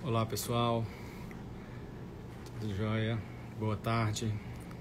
Olá pessoal, tudo jóia? Boa tarde.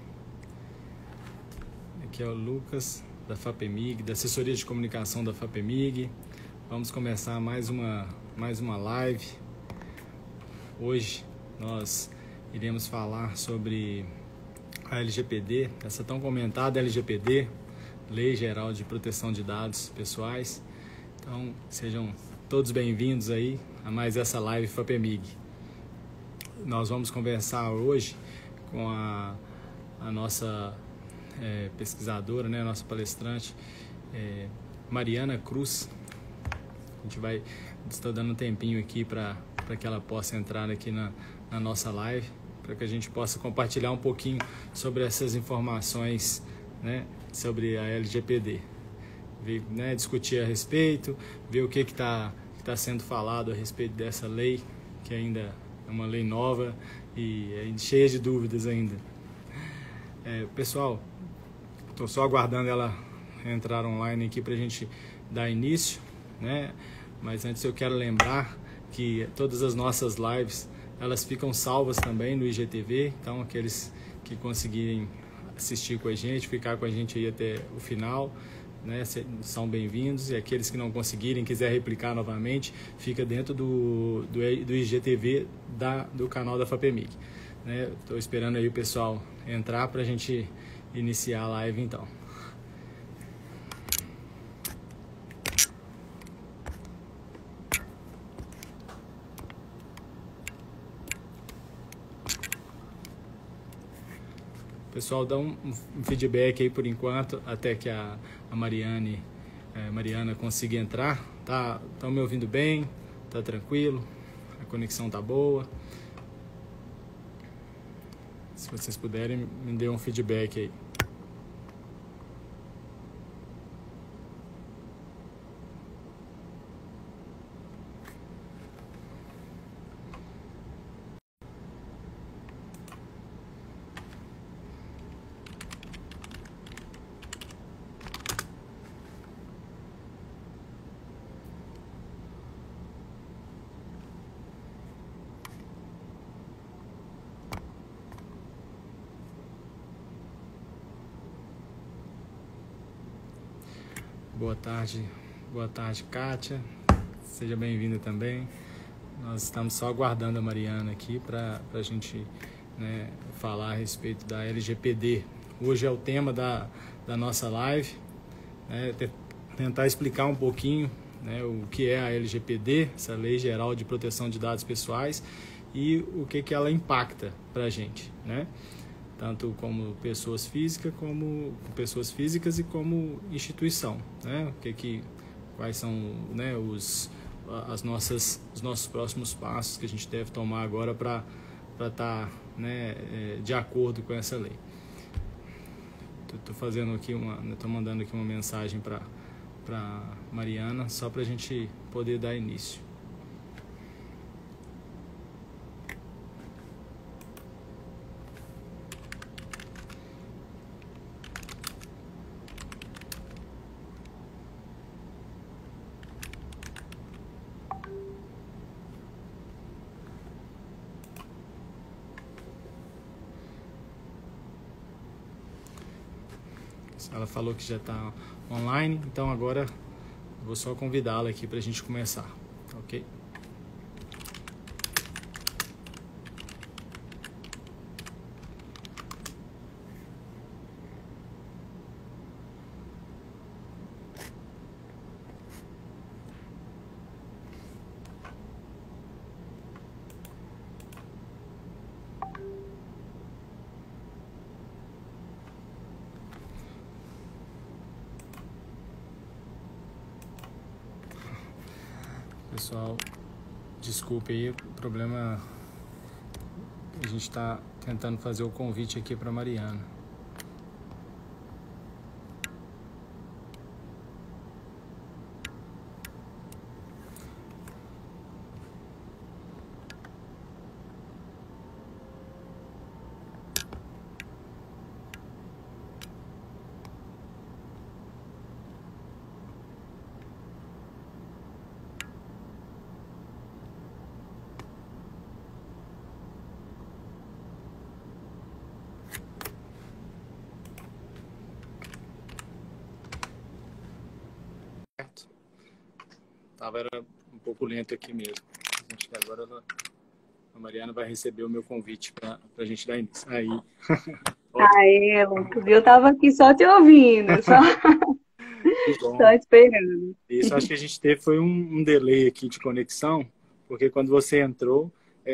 Aqui é o Lucas da FAPEMIG, da Assessoria de Comunicação da FAPEMIG. Vamos começar mais uma live. Hoje nós iremos falar sobre a LGPD, essa tão comentada LGPD, Lei Geral de Proteção de Dados Pessoais. Então sejam todos bem-vindos aí a mais essa live FAPEMIG. Nós vamos conversar hoje com a nossa pesquisadora, né, a nossa palestrante, Mariana Cruz. A gente vai estar dando um tempinho aqui para que ela possa entrar aqui na nossa live, para que a gente possa compartilhar um pouquinho sobre essas informações, né, sobre a LGPD. Ver, né, discutir a respeito, ver o que está sendo falado a respeito dessa lei, que ainda é uma lei nova e é cheia de dúvidas ainda. Pessoal, estou só aguardando ela entrar online aqui para a gente dar início, né? Mas antes eu quero lembrar que todas as nossas lives, elas ficam salvas também no IGTV, então aqueles que conseguirem assistir com a gente, ficar com a gente aí até o final, né, são bem-vindos, e aqueles que não conseguirem, quiser replicar novamente, fica dentro do IGTV do canal da FAPEMIG. Estou esperando aí o pessoal entrar para a gente iniciar a live então. Pessoal, dá um feedback aí por enquanto, até que a Mariana consiga entrar. Estão me ouvindo bem? Tá tranquilo? A conexão tá boa? Se vocês puderem, me dê um feedback aí. Boa tarde, Kátia. Seja bem-vinda também. Nós estamos só aguardando a Mariana aqui para a gente, né, falar a respeito da LGPD. Hoje é o tema da nossa live, né, tentar explicar um pouquinho, né, o que é a LGPD, essa Lei Geral de Proteção de Dados Pessoais, e o que ela impacta para a gente, né? Tanto como pessoas físicas e como instituição, né? Quais são, né, os nossos próximos passos que a gente deve tomar agora para estar, né, de acordo com essa lei. Estou mandando aqui uma mensagem para Mariana, só para a gente poder dar início. Ela falou que já está online, então agora vou só convidá-la aqui para a gente começar, ok? Pessoal, desculpe aí, o problema, a gente está tentando fazer o convite aqui para Mariana. Era um pouco lento aqui mesmo. Acho que agora a Mariana vai receber o meu convite para a gente dar início. Aí. Aê, Lucas, eu estava aqui só te ouvindo, só, Que só bom. esperando. Isso, acho que a gente teve foi um delay aqui de conexão, porque quando você entrou,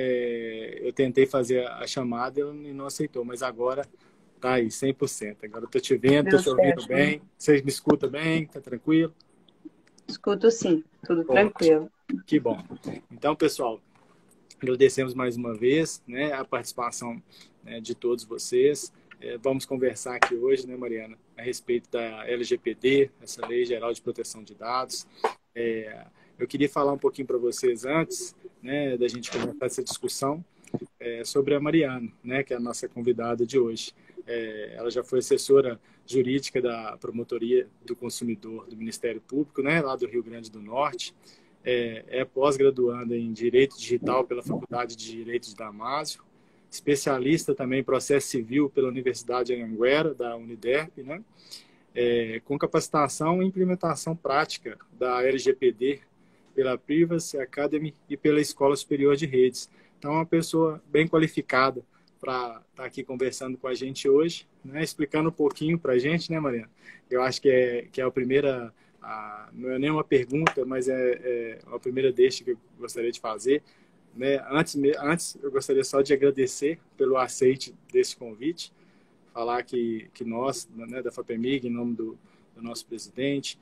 eu tentei fazer a chamada e não aceitou, mas agora tá aí, 100%. Agora eu tô te vendo, tô Deu te ouvindo certo, né? bem. Você me escuta bem? Tá tranquilo? Escuto sim, tudo Ótimo, tranquilo. que bom. Então, pessoal, agradecemos mais uma vez, né, a participação, né, de todos vocês. Vamos conversar aqui hoje, né, Mariana, a respeito da LGPD, essa Lei Geral de Proteção de Dados. Eu queria falar um pouquinho para vocês antes, né, da gente começar essa discussão, sobre a Mariana, né, que é a nossa convidada de hoje. Ela já foi assessora jurídica da Promotoria do Consumidor do Ministério Público, né, lá do Rio Grande do Norte. É pós-graduanda em Direito Digital pela Faculdade de Direito de Damásio, especialista também em processo civil pela Universidade Anhanguera, da Uniderp, né? Com capacitação e implementação prática da LGPD pela Privacy Academy e pela Escola Superior de Redes. Então, é uma pessoa bem qualificada para estar aqui conversando com a gente hoje, né? Explicando um pouquinho para a gente, né, Mariana? Eu acho que é a primeira, não é nenhuma pergunta, mas é a primeira deixa que eu gostaria de fazer. Né? Antes, eu gostaria só de agradecer pelo aceite desse convite, falar que nós, né, da FAPEMIG, em nome do nosso presidente,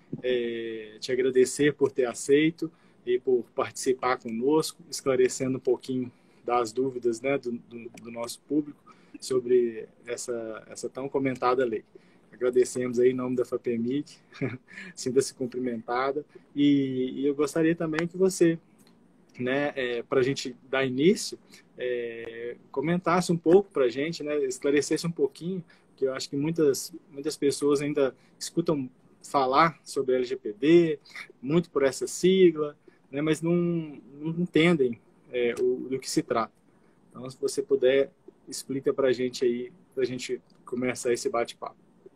te agradecer por ter aceito e por participar conosco, esclarecendo um pouquinho das dúvidas, né, do nosso público sobre essa tão comentada lei. Agradecemos aí em nome da FAPEMIG, sinta-se cumprimentada, e eu gostaria também que você, né, para a gente dar início, comentasse um pouco para a gente, né, esclarecesse um pouquinho, que eu acho que muitas pessoas ainda escutam falar sobre LGPD, muito por essa sigla, né, mas não entendem do que se trata. Então, se você puder, explica para a gente aí, para a gente começar esse bate-papo.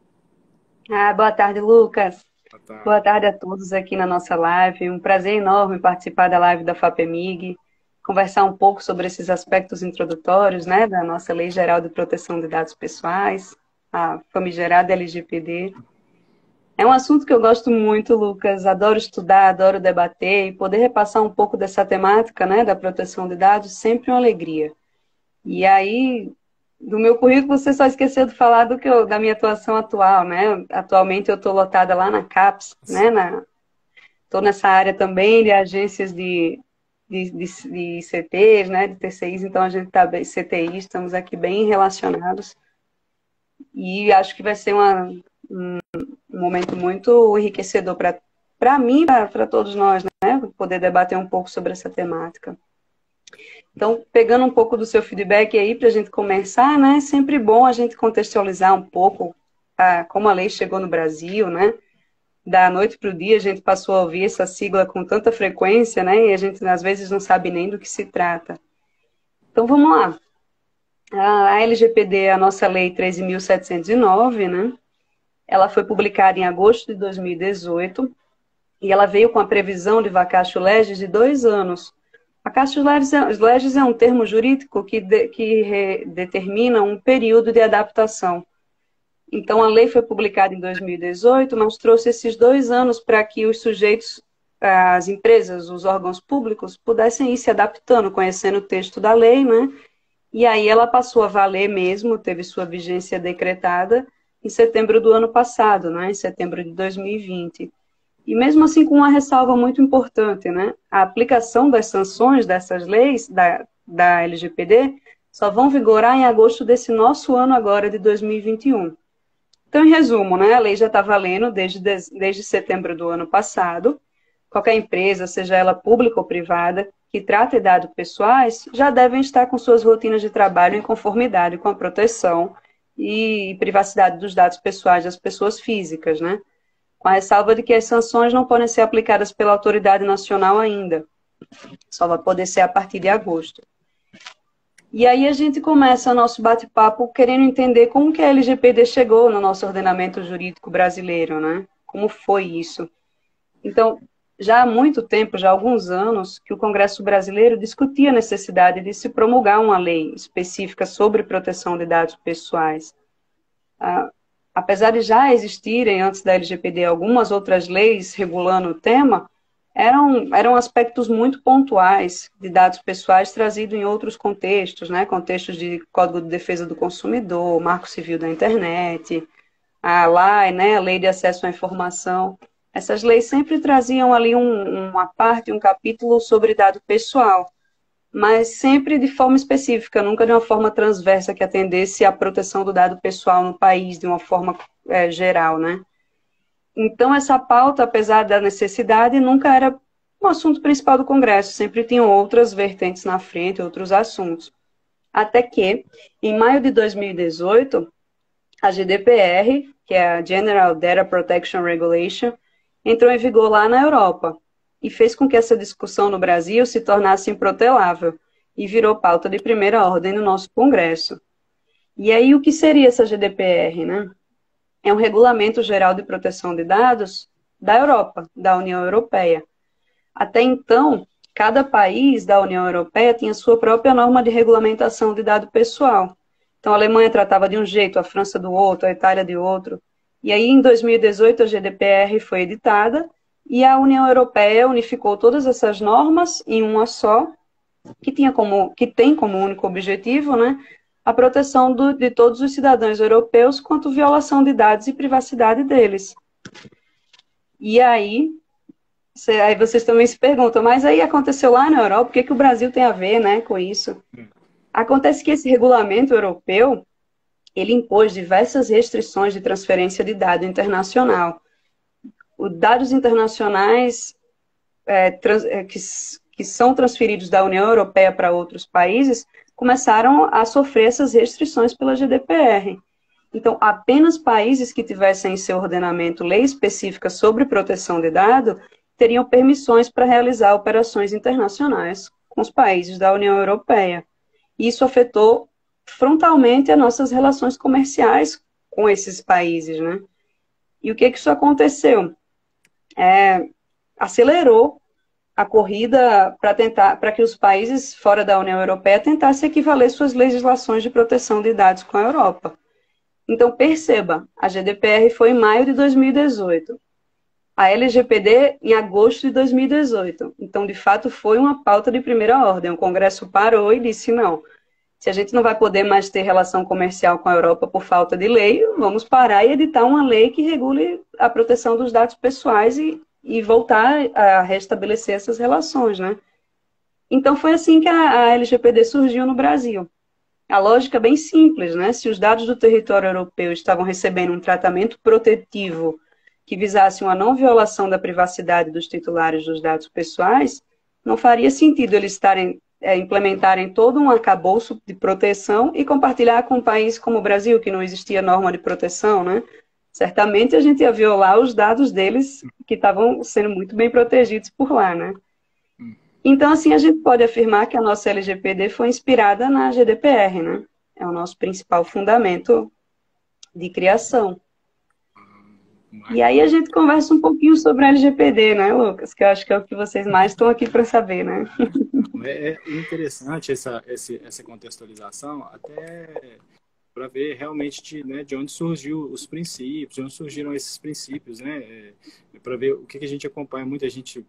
Boa tarde, Lucas. Boa tarde. Boa tarde a todos aqui na nossa live. Um prazer enorme participar da live da FAPEMIG, conversar um pouco sobre esses aspectos introdutórios, né, da nossa Lei Geral de Proteção de Dados Pessoais, a famigerada LGPD. É um assunto que eu gosto muito, Lucas. Adoro estudar, adoro debater e poder repassar um pouco dessa temática, né, da proteção de dados, sempre uma alegria. E aí, do meu currículo, você só esqueceu de falar da minha atuação atual, né? Atualmente eu estou lotada lá na CAPES, né? Estou nessa área também de agências de CTs, né? De TCIs, então a gente está bem, CTI, estamos aqui bem relacionados. E acho que vai ser um momento muito enriquecedor para mim, para todos nós, né? Poder debater um pouco sobre essa temática. Então, pegando um pouco do seu feedback aí para a gente começar, né? É sempre bom a gente contextualizar um pouco como a lei chegou no Brasil, né? Da noite para o dia a gente passou a ouvir essa sigla com tanta frequência, né? E a gente às vezes não sabe nem do que se trata. Então, vamos lá. A LGPD é a nossa lei 13.709, né? Ela foi publicada em agosto de 2018 e ela veio com a previsão de vacatio legis de 2 anos. Vacatio legis é um termo jurídico que determina um período de adaptação. Então, a lei foi publicada em 2018, mas trouxe esses 2 anos para que os sujeitos, as empresas, os órgãos públicos, pudessem ir se adaptando, conhecendo o texto da lei, né? E aí ela passou a valer mesmo, teve sua vigência decretada em setembro do ano passado, né? Em setembro de 2020. E mesmo assim com uma ressalva muito importante, né? A aplicação das sanções dessas leis, da LGPD, só vão vigorar em agosto desse nosso ano agora, de 2021. Então, em resumo, né? A lei já está valendo desde setembro do ano passado. Qualquer empresa, seja ela pública ou privada, que trate dados pessoais, já devem estar com suas rotinas de trabalho em conformidade com a proteção e privacidade dos dados pessoais das pessoas físicas, né? Com a ressalva de que as sanções não podem ser aplicadas pela autoridade nacional ainda. Só vai poder ser a partir de agosto. E aí a gente começa o nosso bate-papo querendo entender como que a LGPD chegou no nosso ordenamento jurídico brasileiro, né? Como foi isso? Então, já há muito tempo, já há alguns anos, que o Congresso brasileiro discutia a necessidade de se promulgar uma lei específica sobre proteção de dados pessoais. Apesar de já existirem, antes da LGPD, algumas outras leis regulando o tema, eram aspectos muito pontuais de dados pessoais trazidos em outros contextos, né? Contextos de Código de Defesa do Consumidor, Marco Civil da Internet, a LAI, né? A Lei de Acesso à Informação. Essas leis sempre traziam ali uma parte, um capítulo sobre dado pessoal, mas sempre de forma específica, nunca de uma forma transversa que atendesse à proteção do dado pessoal no país de uma forma geral, né? Então, essa pauta, apesar da necessidade, nunca era o assunto principal do Congresso, sempre tinham outras vertentes na frente, outros assuntos. Até que, em maio de 2018, a GDPR, que é a General Data Protection Regulation, entrou em vigor lá na Europa e fez com que essa discussão no Brasil se tornasse improtelável e virou pauta de primeira ordem no nosso Congresso. E aí, o que seria essa GDPR, né? É um Regulamento Geral de Proteção de Dados da Europa, da União Europeia. Até então, cada país da União Europeia tinha sua própria norma de regulamentação de dado pessoal. Então, a Alemanha tratava de um jeito, a França do outro, a Itália de outro. E aí, em 2018, a GDPR foi editada e a União Europeia unificou todas essas normas em uma só, que tem como único objetivo, né, a proteção de todos os cidadãos europeus quanto violação de dados e privacidade deles. E aí vocês também se perguntam, mas aí aconteceu lá na Europa, o que o Brasil tem a ver, né, com isso? Acontece que esse regulamento europeu, ele impôs diversas restrições de transferência de dado internacional. Os dados internacionais que são transferidos da União Europeia para outros países começaram a sofrer essas restrições pela GDPR. Então, apenas países que tivessem em seu ordenamento lei específica sobre proteção de dados teriam permissões para realizar operações internacionais com os países da União Europeia. Isso afetou frontalmente as nossas relações comerciais com esses países, né? E o que isso aconteceu? Acelerou a corrida para que os países fora da União Europeia tentassem equivaler suas legislações de proteção de dados com a Europa. Então, perceba, a GDPR foi em maio de 2018. A LGPD em agosto de 2018. Então, de fato, foi uma pauta de primeira ordem. O Congresso parou e disse, não, se a gente não vai poder mais ter relação comercial com a Europa por falta de lei, vamos parar e editar uma lei que regule a proteção dos dados pessoais e voltar a restabelecer essas relações, né? Então, foi assim que a LGPD surgiu no Brasil. A lógica é bem simples, né? Se os dados do território europeu estavam recebendo um tratamento protetivo que visasse uma não violação da privacidade dos titulares dos dados pessoais, não faria sentido eles implementarem todo um arcabouço de proteção e compartilhar com um país como o Brasil, que não existia norma de proteção, né? Certamente a gente ia violar os dados deles, que estavam sendo muito bem protegidos por lá, né? Então, assim, a gente pode afirmar que a nossa LGPD foi inspirada na GDPR, né? É o nosso principal fundamento de criação. E aí a gente conversa um pouquinho sobre a LGPD, né, Lucas? Que eu acho que é o que vocês mais estão aqui para saber, né? É interessante essa contextualização, até para ver realmente de onde surgiu os princípios, de onde surgiram esses princípios, né? Para ver o que a gente acompanha. Muita gente,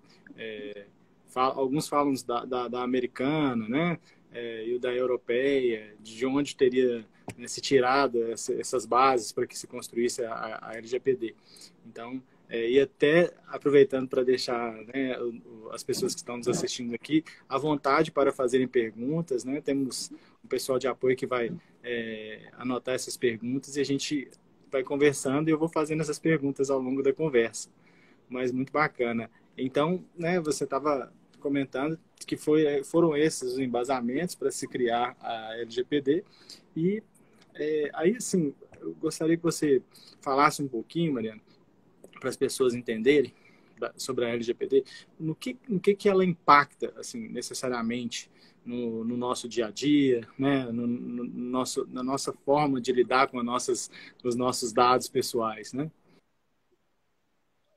alguns falam da americana, né? E o da europeia, de onde teria, né, se tirado essas bases para que se construísse a LGPD. Então, e até aproveitando para deixar, né, as pessoas que estão nos assistindo aqui à vontade para fazerem perguntas, né? Temos um pessoal de apoio que vai anotar essas perguntas e a gente vai conversando e eu vou fazendo essas perguntas ao longo da conversa. Mas muito bacana. Então, né, você estava comentando que foram esses os embasamentos para se criar a LGPD e aí, assim, eu gostaria que você falasse um pouquinho, Mariana, para as pessoas entenderem sobre a LGPD, no que ela impacta, assim, necessariamente no nosso dia a dia, né? Na nossa forma de lidar com os nossos dados pessoais, né?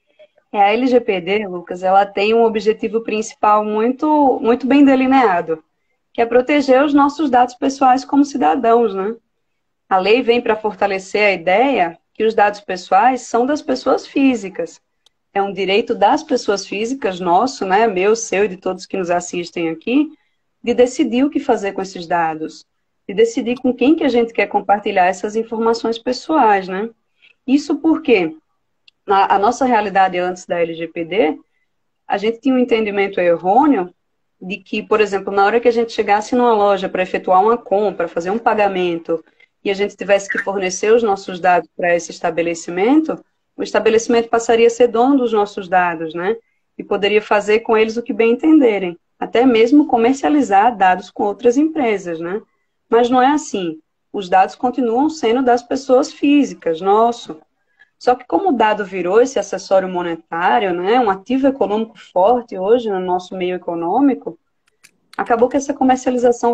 A LGPD, Lucas, ela tem um objetivo principal muito bem delineado, que é proteger os nossos dados pessoais como cidadãos, né? A lei vem para fortalecer a ideia que os dados pessoais são das pessoas físicas. É um direito das pessoas físicas, nosso, né, meu, seu e de todos que nos assistem aqui, de decidir o que fazer com esses dados, de decidir com quem que a gente quer compartilhar essas informações pessoais, né? Isso porque a nossa realidade antes da LGPD, a gente tinha um entendimento errôneo de que, por exemplo, na hora que a gente chegasse numa loja para efetuar uma compra, fazer um pagamento, e a gente tivesse que fornecer os nossos dados para esse estabelecimento, o estabelecimento passaria a ser dono dos nossos dados, né? E poderia fazer com eles o que bem entenderem, até mesmo comercializar dados com outras empresas, né? Mas não é assim. Os dados continuam sendo das pessoas físicas, nosso. Só que como o dado virou esse acessório monetário, né, um ativo econômico forte hoje no nosso meio econômico, acabou que essa comercialização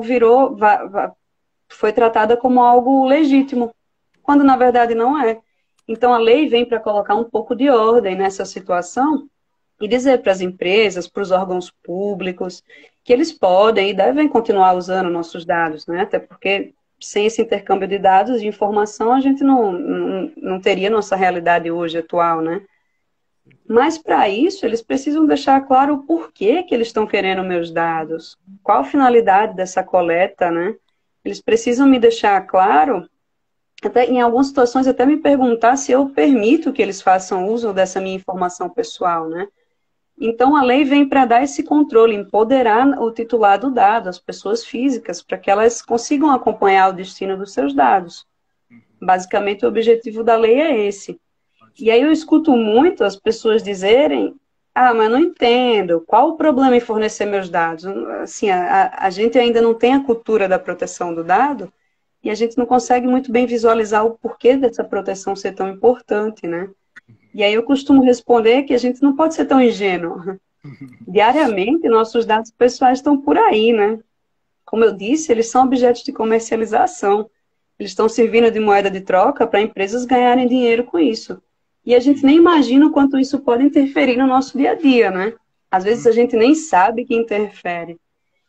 foi tratada como algo legítimo, quando na verdade não é. Então a lei vem para colocar um pouco de ordem nessa situação e dizer para as empresas, para os órgãos públicos, que eles podem e devem continuar usando nossos dados, né? Até porque sem esse intercâmbio de dados, de informação, a gente não teria nossa realidade hoje atual, né? Mas para isso, eles precisam deixar claro o porquê que eles estão querendo meus dados, qual a finalidade dessa coleta, né? Eles precisam me deixar claro, até em algumas situações até me perguntar se eu permito que eles façam uso dessa minha informação pessoal, né? Então, a lei vem para dar esse controle, empoderar o titular do dado, as pessoas físicas, para que elas consigam acompanhar o destino dos seus dados. Basicamente, o objetivo da lei é esse. E aí eu escuto muito as pessoas dizerem, mas não entendo, qual o problema em fornecer meus dados? Assim, a gente ainda não tem a cultura da proteção do dado e a gente não consegue muito bem visualizar o porquê dessa proteção ser tão importante, né? E aí eu costumo responder que a gente não pode ser tão ingênuo. Diariamente, nossos dados pessoais estão por aí, né? Como eu disse, eles são objetos de comercialização. Eles estão servindo de moeda de troca para empresas ganharem dinheiro com isso. E a gente nem imagina o quanto isso pode interferir no nosso dia a dia, né? Às vezes a gente nem sabe que interfere.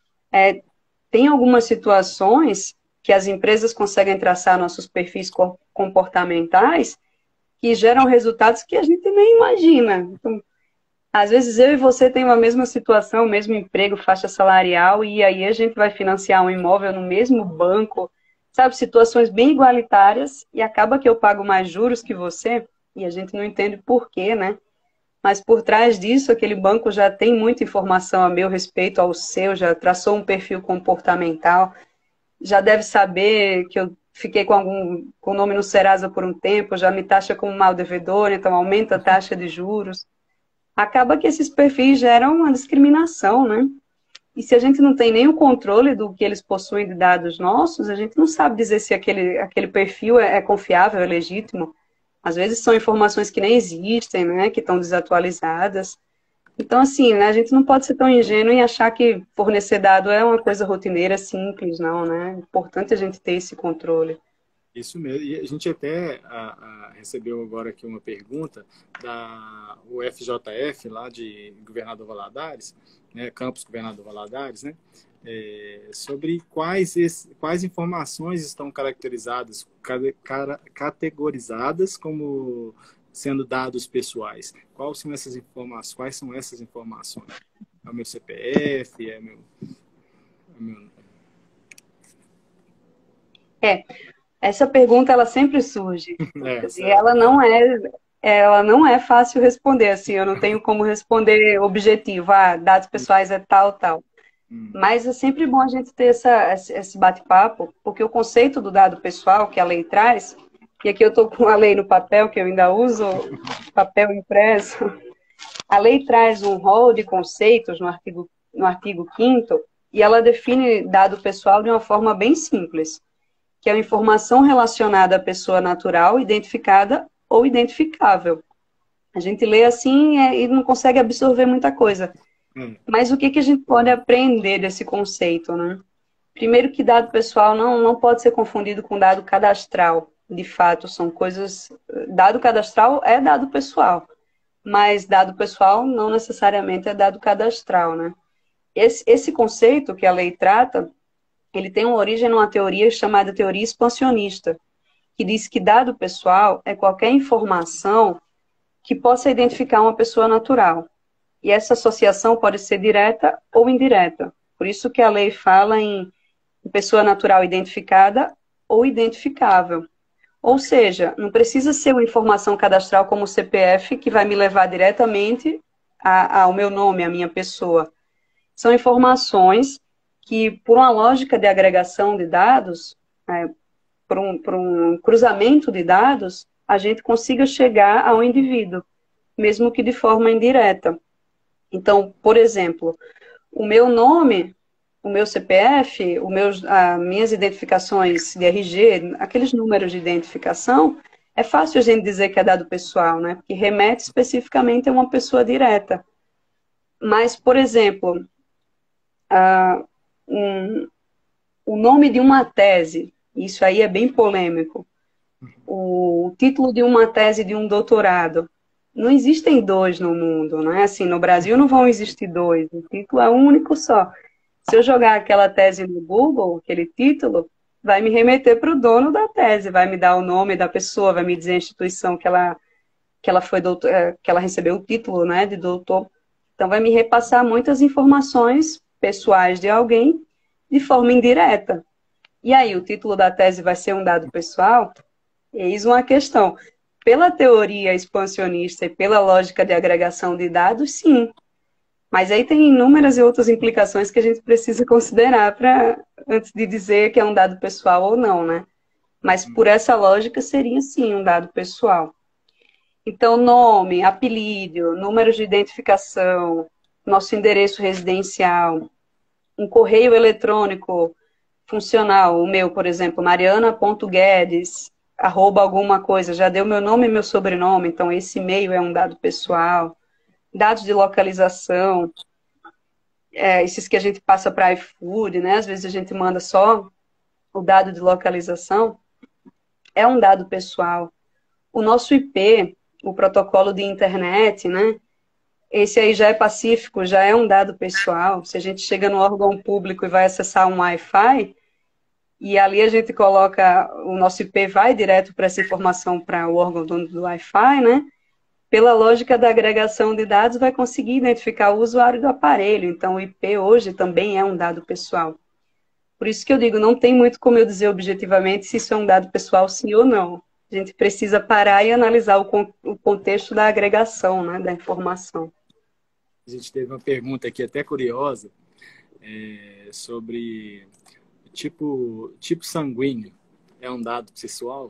Tem algumas situações que as empresas conseguem traçar nossos perfis comportamentais que geram resultados que a gente nem imagina. Então, às vezes eu e você tem uma mesma situação, o mesmo emprego, faixa salarial, e aí a gente vai financiar um imóvel no mesmo banco, sabe? Situações bem igualitárias, e acaba que eu pago mais juros que você, e a gente não entende por quê, né? Mas por trás disso, aquele banco já tem muita informação a meu respeito, ao seu, já traçou um perfil comportamental, já deve saber que eu fiquei com o nome no Serasa por um tempo, já me taxa como mal devedor, então aumenta a taxa de juros. Acaba que esses perfis geram uma discriminação, né? E se a gente não tem nenhum controle do que eles possuem de dados nossos, a gente não sabe dizer se aquele perfil é confiável, é legítimo. Às vezes são informações que nem existem, né? Que estão desatualizadas. Então, assim, né, a gente não pode ser tão ingênuo em achar que fornecer dado é uma coisa rotineira, simples, não, né? É importante a gente ter esse controle. Isso mesmo. E a gente até recebeu agora aqui uma pergunta da UFJF, lá de Governador Valadares, né, Campus Governador Valadares, né, sobre quais informações estão categorizadas como sendo dados pessoais. Quais são essas informações? É o meu CPF? Essa pergunta ela sempre surge, Lucas, e Certo. ela não é fácil responder, assim, eu não tenho como responder objetivo, dados pessoais é tal, tal. Mas é sempre bom a gente ter esse bate-papo, porque o conceito do dado pessoal que a lei traz, e aqui eu estou com a lei no papel, que eu ainda uso, papel impresso, a lei traz um rol de conceitos no artigo 5º, e ela define dado pessoal de uma forma bem simples, que é uma informação relacionada à pessoa natural, identificada ou identificável. A gente lê assim e não consegue absorver muita coisa. Mas o que a gente pode aprender desse conceito, né? Primeiro que dado pessoal não pode ser confundido com dado cadastral. De fato, são coisas... Dado cadastral é dado pessoal. mas dado pessoal não necessariamente é dado cadastral, né? Esse conceito que a lei trata, ele tem uma origem numa teoria chamada teoria expansionista, que diz que dado pessoal é qualquer informação que possa identificar uma pessoa natural. E essa associação pode ser direta ou indireta. Por isso que a lei fala em pessoa natural identificada ou identificável. Ou seja, não precisa ser uma informação cadastral como o CPF que vai me levar diretamente ao meu nome, à minha pessoa. São informações que, por uma lógica de agregação de dados, por um cruzamento de dados, a gente consiga chegar ao indivíduo, mesmo que de forma indireta. Então, por exemplo, o meu nome, o meu CPF, minhas identificações de RG, aqueles números de identificação, é fácil a gente dizer que é dado pessoal, né? Porque remete especificamente a uma pessoa direta. Mas, por exemplo, o nome de uma tese, isso aí é bem polêmico. O título de uma tese de um doutorado. Não existem dois no mundo, né? Assim, no Brasil não vão existir dois. O título é um único só. Se eu jogar aquela tese no Google, aquele título, vai me remeter para o dono da tese, vai me dar o nome da pessoa, vai me dizer a instituição que ela recebeu o título, né, de doutor. Então, vai me repassar muitas informações pessoais de alguém de forma indireta. E aí, o título da tese vai ser um dado pessoal? Eis uma questão. Pela teoria expansionista e pela lógica de agregação de dados, sim. Mas aí tem inúmeras e outras implicações que a gente precisa considerar antes de dizer que é um dado pessoal ou não, né? Mas por essa lógica seria sim um dado pessoal. Então, nome, apelido, número de identificação, nosso endereço residencial, um correio eletrônico funcional, o meu, por exemplo, mariana.guedes, arroba alguma coisa, já deu meu nome e meu sobrenome, então esse e-mail é um dado pessoal. Dados de localização, esses que a gente passa para iFood, né? Às vezes a gente manda só o dado de localização, é um dado pessoal. O nosso IP, o protocolo de internet, né? Esse aí já é pacífico, já é um dado pessoal. Se a gente chega no órgão público e vai acessar um Wi-Fi, e ali a gente coloca, o nosso IP vai direto para essa informação para o órgão dono do Wi-Fi, né? Pela lógica da agregação de dados, vai conseguir identificar o usuário do aparelho. Então, o IP hoje também é um dado pessoal. Por isso que eu digo, não tem muito como eu dizer objetivamente se isso é um dado pessoal, sim ou não. A gente precisa parar e analisar o contexto da agregação, né, da informação. A gente teve uma pergunta aqui até curiosa sobre tipo sanguíneo. É um dado pessoal?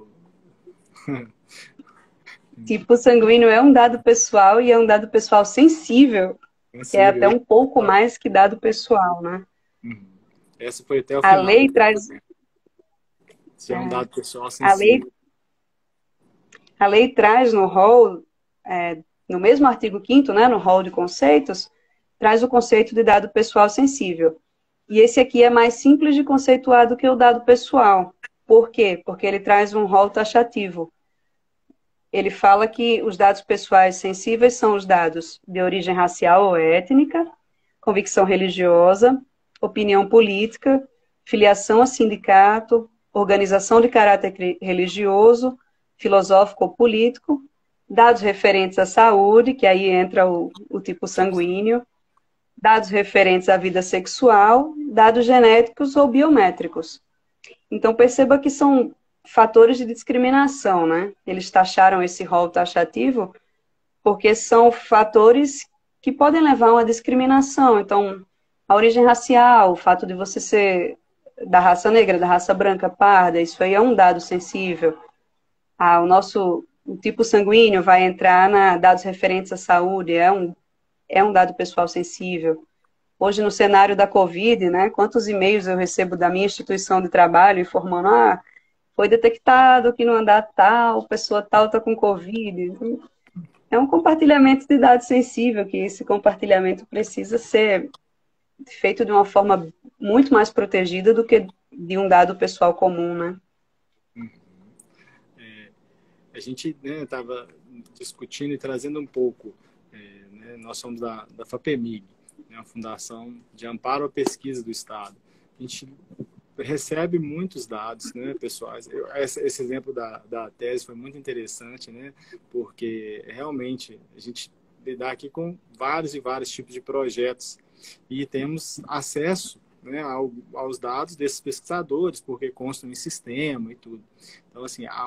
Tipo sanguíneo é um dado pessoal e é um dado pessoal sensível, que é até um pouco mais que dado pessoal, né? Essa foi até o A final. lei traz... Se é um dado pessoal sensível. A lei traz no rol, no mesmo artigo 5º, né, no rol de conceitos, traz o conceito de dado pessoal sensível. E esse aqui é mais simples de conceituar do que o dado pessoal. Por quê? Porque ele traz um rol taxativo. Ele fala que os dados pessoais sensíveis são os dados de origem racial ou étnica, convicção religiosa, opinião política, filiação a sindicato, organização de caráter religioso, filosófico ou político, dados referentes à saúde, que aí entra o tipo sanguíneo, dados referentes à vida sexual, dados genéticos ou biométricos. Então, perceba que são fatores de discriminação, né? Eles taxaram esse rol taxativo porque são fatores que podem levar a uma discriminação. Então, a origem racial, o fato de você ser da raça negra, da raça branca, parda, isso aí é um dado sensível. O tipo sanguíneo vai entrar dados referentes à saúde, é um dado pessoal sensível. Hoje, no cenário da Covid, né, quantos e-mails eu recebo da minha instituição de trabalho informando, foi detectado que no andar tal, pessoa tal está com Covid. É um compartilhamento de dados sensível, que esse compartilhamento precisa ser feito de uma forma muito mais protegida do que de um dado pessoal comum, né? a gente estava discutindo e trazendo um pouco, né, nós somos da FAPEMIG, né, a Fundação de Amparo à Pesquisa do Estado. A gente recebe muitos dados, né, pessoais. Esse exemplo da tese foi muito interessante, né, porque realmente a gente lidar aqui com vários e vários tipos de projetos e temos acesso, né, aos dados desses pesquisadores, porque constam em sistema e tudo. Então, assim, há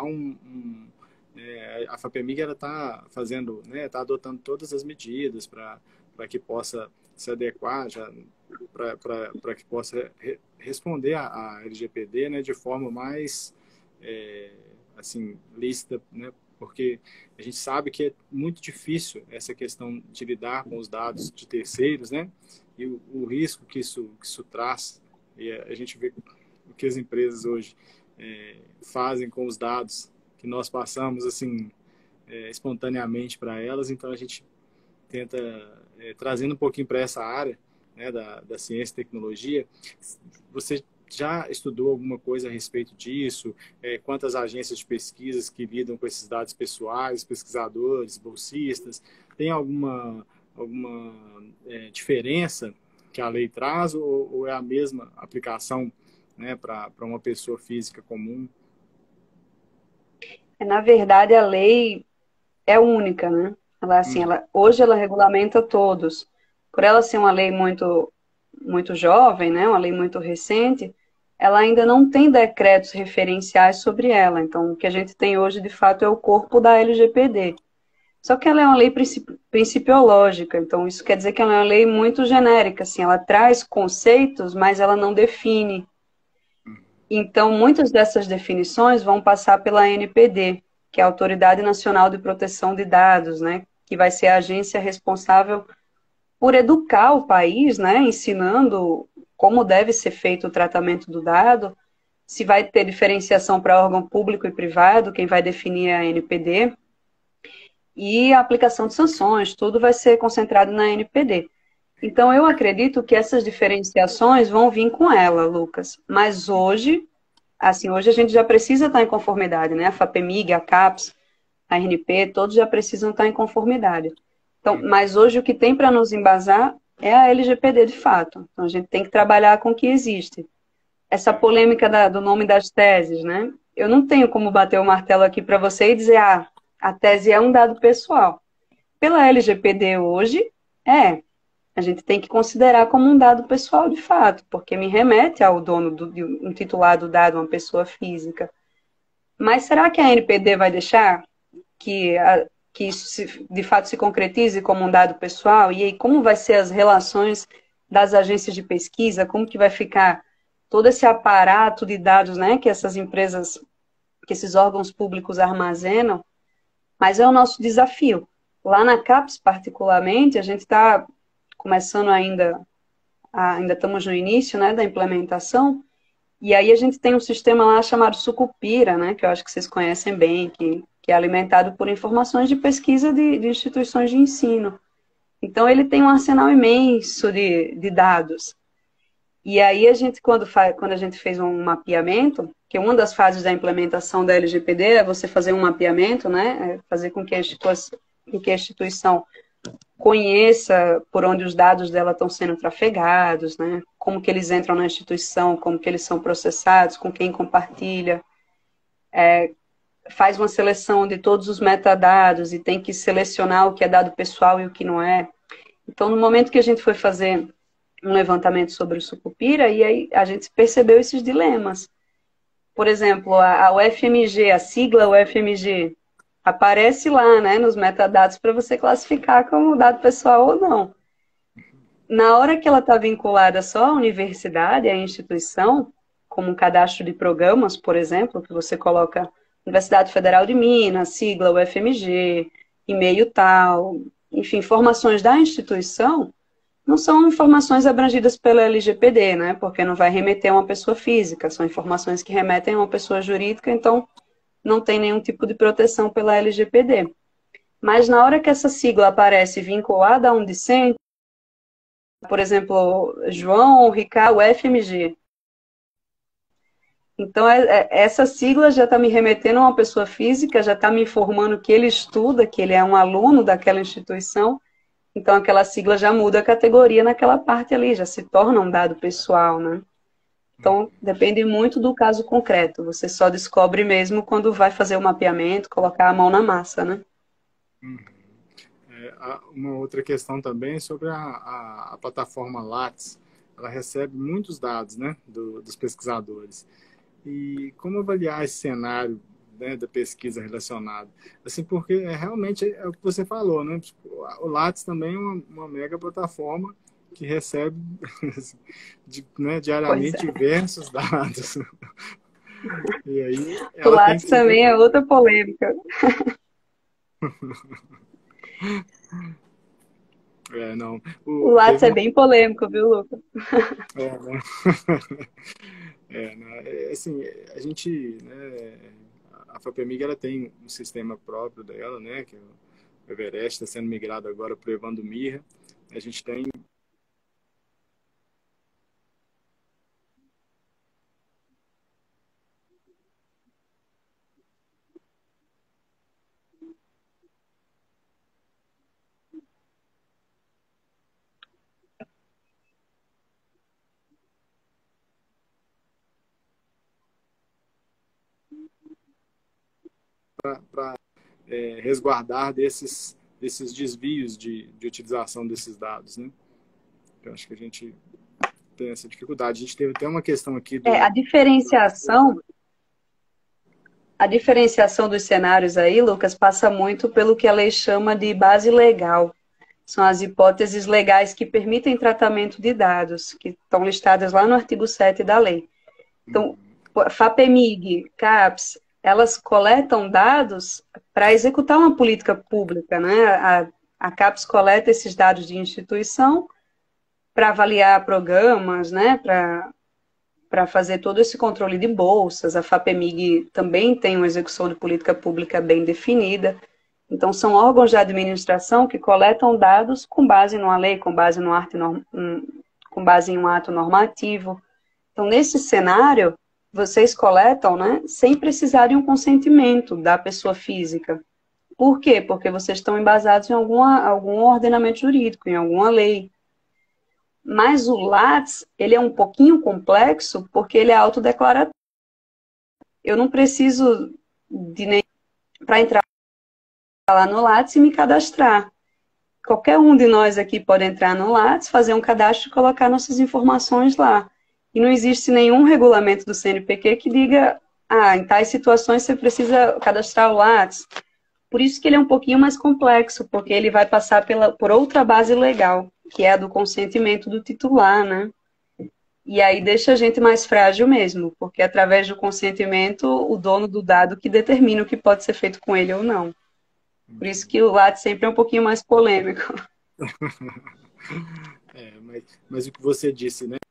a FAPEMIG está fazendo, né, está adotando todas as medidas para que possa se adequar, para que possa responder à LGPD, né, de forma mais assim, lícita, né, porque a gente sabe que é muito difícil essa questão de lidar com os dados de terceiros, né, e o risco que isso traz. E a gente vê o que as empresas hoje fazem com os dados que nós passamos assim espontaneamente para elas. Então a gente tenta trazendo um pouquinho para essa área, né, da ciência e tecnologia. Você já estudou alguma coisa a respeito disso? Quantas agências de pesquisas que lidam com esses dados pessoais, pesquisadores, bolsistas? Tem alguma diferença que a lei traz ou é a mesma aplicação, né, para uma pessoa física comum? Na verdade, a lei é única, né? Ela, assim, hoje ela regulamenta todos. Por ela ser uma lei muito, muito jovem, né? Uma lei muito recente, ela ainda não tem decretos referenciais sobre ela. Então, o que a gente tem hoje, de fato, é o corpo da LGPD. Só que ela é uma lei principiológica, então isso quer dizer que ela é uma lei muito genérica, assim, ela traz conceitos, mas ela não define. Então, muitas dessas definições vão passar pela ANPD, que é a Autoridade Nacional de Proteção de Dados, né, que vai ser a agência responsável por educar o país, né, ensinando como deve ser feito o tratamento do dado, se vai ter diferenciação para órgão público e privado, quem vai definir é a ANPD, e a aplicação de sanções, tudo vai ser concentrado na ANPD. Então, eu acredito que essas diferenciações vão vir com ela, Lucas. Mas hoje, assim, hoje a gente já precisa estar em conformidade, né? A FAPEMIG, a CAPES, a RNP, todos já precisam estar em conformidade. Então, mas hoje o que tem para nos embasar é a LGPD de fato. Então, a gente tem que trabalhar com o que existe. Essa polêmica do nome das teses, né? Eu não tenho como bater o martelo aqui para você e dizer, a tese é um dado pessoal. Pela LGPD hoje, a gente tem que considerar como um dado pessoal de fato, porque me remete ao dono de um titular do dado, uma pessoa física. Mas será que a NPD vai deixar que isso de fato se concretize como um dado pessoal? E aí como vai ser as relações das agências de pesquisa? Como que vai ficar todo esse aparato de dados, né, que essas empresas, que esses órgãos públicos armazenam? Mas é o nosso desafio. Lá na CAPES, particularmente, a gente está começando ainda estamos no início, né, da implementação, e aí a gente tem um sistema lá chamado Sucupira, né, que eu acho que vocês conhecem bem, que é alimentado por informações de pesquisa de instituições de ensino. Então, ele tem um arsenal imenso de dados. E aí, a gente, quando a gente fez um mapeamento, que uma das fases da implementação da LGPD é você fazer um mapeamento, né, fazer com que a instituição conheça por onde os dados dela estão sendo trafegados, né, como que eles entram na instituição, como que eles são processados, com quem compartilha, faz uma seleção de todos os metadados e tem que selecionar o que é dado pessoal e o que não é. Então, no momento que a gente foi fazer um levantamento sobre o Sucupira, e aí a gente percebeu esses dilemas. Por exemplo, a UFMG, a sigla UFMG, aparece lá, né, nos metadados para você classificar como dado pessoal ou não. Na hora que ela está vinculada só à universidade, à instituição, como um cadastro de programas, por exemplo, que você coloca Universidade Federal de Minas, sigla UFMG, e-mail tal, enfim, informações da instituição, não são informações abrangidas pela LGPD, né? Porque não vai remeter a uma pessoa física, são informações que remetem a uma pessoa jurídica, então não tem nenhum tipo de proteção pela LGPD. Mas na hora que essa sigla aparece vinculada a um discente, por exemplo, João Ricardo FMG, Então, essa sigla já está me remetendo a uma pessoa física, já está me informando que ele estuda, que ele é um aluno daquela instituição. Então, aquela sigla já muda a categoria naquela parte ali, já se torna um dado pessoal, né? Então, depende muito do caso concreto. Você só descobre mesmo quando vai fazer o mapeamento, colocar a mão na massa, né? Uma outra questão também é sobre a plataforma Lattes. Ela recebe muitos dados, né, dos pesquisadores. E como avaliar esse cenário, né, da pesquisa relacionada? Assim, porque realmente é o que você falou, né? Tipo, o Lattes também é uma mega plataforma que recebe né, Pois diariamente é. diversos dados. E aí O ela tem Lattes que ser. também é outra polêmica. Não. O Lattes Teve é uma. bem polêmico, viu, Lucas? Né? Né, assim, a gente, né, a FAPEMIG ela tem um sistema próprio dela, né, que é o Everest, está sendo migrado agora para o Evandro Mirra. A gente tem para resguardar desses desvios de utilização desses dados, né? Eu acho que a gente tem essa dificuldade. A gente teve até uma questão aqui É, do. a diferenciação dos cenários aí, Lucas, passa muito pelo que a lei chama de base legal. São as hipóteses legais que permitem tratamento de dados, que estão listadas lá no artigo 7 da lei. Então, FAPEMIG, CAPES, elas coletam dados para executar uma política pública, né? A CAPES coleta esses dados de instituição para avaliar programas, né? Para fazer todo esse controle de bolsas. A FAPEMIG também tem uma execução de política pública bem definida. Então, são órgãos de administração que coletam dados com base numa lei, com base em um ato normativo. Então, nesse cenário, vocês coletam, né, sem precisar de um consentimento da pessoa física. Por quê? Porque vocês estão embasados em algum ordenamento jurídico, em alguma lei. Mas o Lattes, ele é um pouquinho complexo porque ele é autodeclaratório. Eu não preciso de nem para entrar lá no Lattes e me cadastrar. Qualquer um de nós aqui pode entrar no Lattes, fazer um cadastro e colocar nossas informações lá. E não existe nenhum regulamento do CNPq que diga, em tais situações você precisa cadastrar o Lattes. Por isso que ele é um pouquinho mais complexo, porque ele vai passar por outra base legal, que é a do consentimento do titular, né? E aí deixa a gente mais frágil mesmo, porque através do consentimento, o dono do dado que determina o que pode ser feito com ele ou não. Por isso que o Lattes sempre é um pouquinho mais polêmico. Mas o que você disse, né?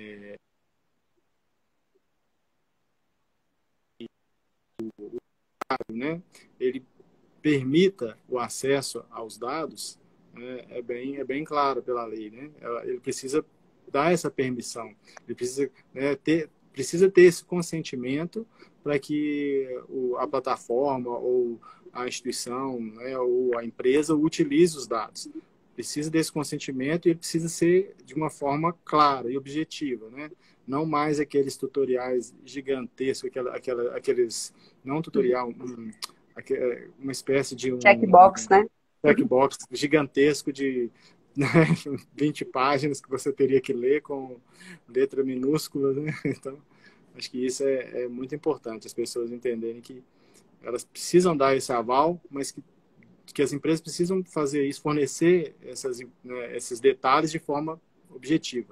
Né, ele permita o acesso aos dados, né, é bem claro pela lei, né? Ele precisa dar essa permissão, ele precisa, né, precisa ter esse consentimento para que a plataforma ou a instituição, né, ou a empresa utilize os dados. Precisa desse consentimento e ele precisa ser de uma forma clara e objetiva, né? Não mais aqueles tutoriais gigantescos, aqueles não tutorial, uma espécie de Checkbox, né? checkbox gigantesco de, né, 20 páginas que você teria que ler com letra minúscula, né? Então, acho que isso é muito importante, as pessoas entenderem que elas precisam dar esse aval, mas que as empresas precisam fazer isso, fornecer né, esses detalhes de forma objetiva.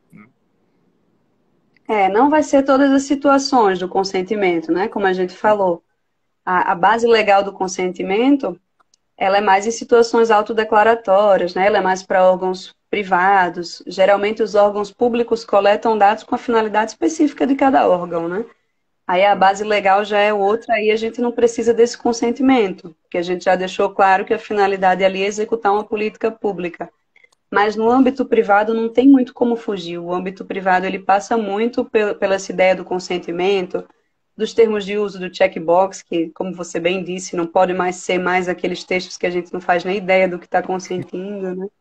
Né? Não vai ser todas as situações do consentimento, né? Como a gente falou. A base legal do consentimento, ela é mais em situações autodeclaratórias, né? Ela é mais para órgãos privados. Geralmente os órgãos públicos coletam dados com a finalidade específica de cada órgão, né? Aí a base legal já é outra, aí a gente não precisa desse consentimento, porque a gente já deixou claro que a finalidade ali é executar uma política pública. Mas no âmbito privado não tem muito como fugir. O âmbito privado ele passa muito pela essa ideia do consentimento, dos termos de uso do checkbox, que, como você bem disse, não pode mais ser mais aqueles textos que a gente não faz nem ideia do que está consentindo, né?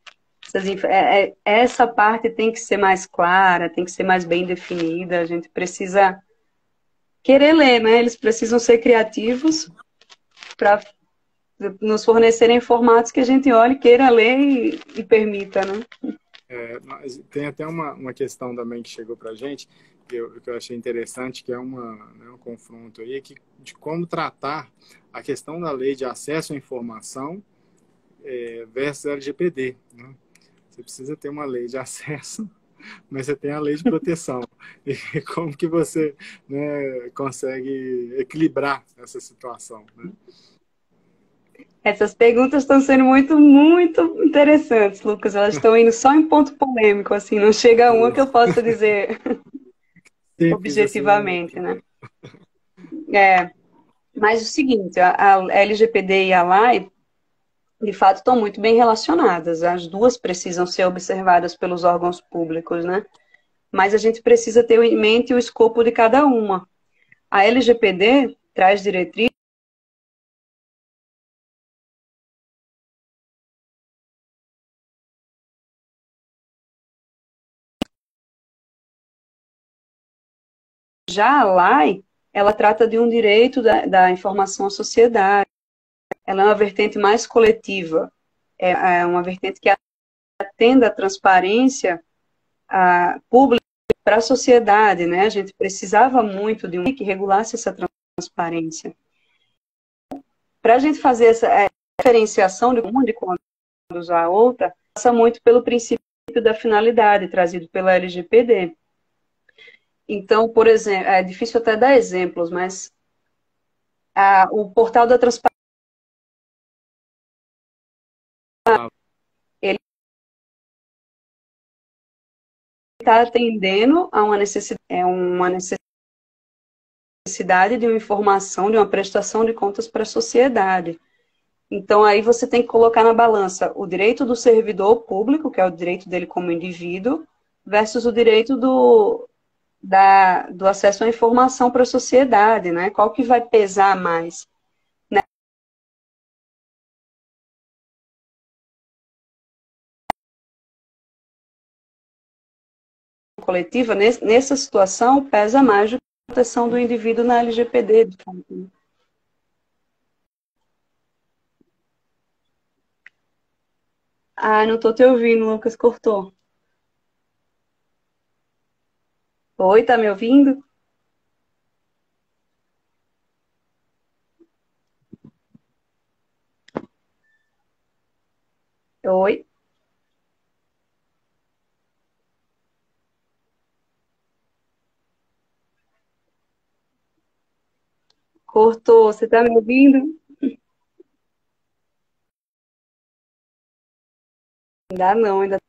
Essa parte tem que ser mais clara, tem que ser mais bem definida, a gente precisa querer ler, né? Eles precisam ser criativos para nos fornecerem formatos que a gente olhe, queira ler e permita, né? Mas tem até uma questão também que chegou para a gente, que eu achei interessante, que é um confronto aí, de como tratar a questão da lei de acesso à informação versus LGPD, né? Você precisa ter uma lei de acesso, mas você tem a lei de proteção. E como que você, né, consegue equilibrar essa situação, né? Essas perguntas estão sendo muito, muito interessantes, Lucas. Elas estão indo só em ponto polêmico, assim, não chega a uma que eu possa dizer Simples assim, objetivamente, né? Mas o seguinte, a LGPD e a LAI, de fato, estão muito bem relacionadas. As duas precisam ser observadas pelos órgãos públicos, né? Mas a gente precisa ter em mente o escopo de cada uma. A LGPD traz diretrizes já a LAI, ela trata de um direito da informação à sociedade. Ela é uma vertente mais coletiva, é uma vertente que atenda à transparência pública para a sociedade, né? A gente precisava muito de um que regulasse essa transparência. Para a gente fazer essa diferenciação de uma de quando usar a outra, passa muito pelo princípio da finalidade trazido pela LGPD. Então, por exemplo, é difícil até dar exemplos, mas o portal da transparência ele está atendendo a uma necessidade de uma informação, de uma prestação de contas para a sociedade. Então, aí você tem que colocar na balança o direito do servidor público, que é o direito dele como indivíduo, versus o direito do acesso à informação para a sociedade, né? Qual que vai pesar mais? Coletiva, nessa situação, pesa mais do que a proteção do indivíduo na LGPD. Não estou te ouvindo, Lucas, cortou. Oi, tá me ouvindo? Oi? Cortou, você tá me ouvindo? Ainda não, ainda.